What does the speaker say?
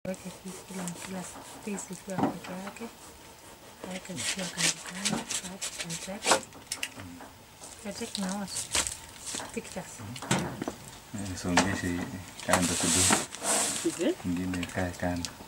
Weke kila piece ikiwa peke yake. Weke zikiwa kando. Take now pictures. So ngine kando kidogo. Ngine kae kando.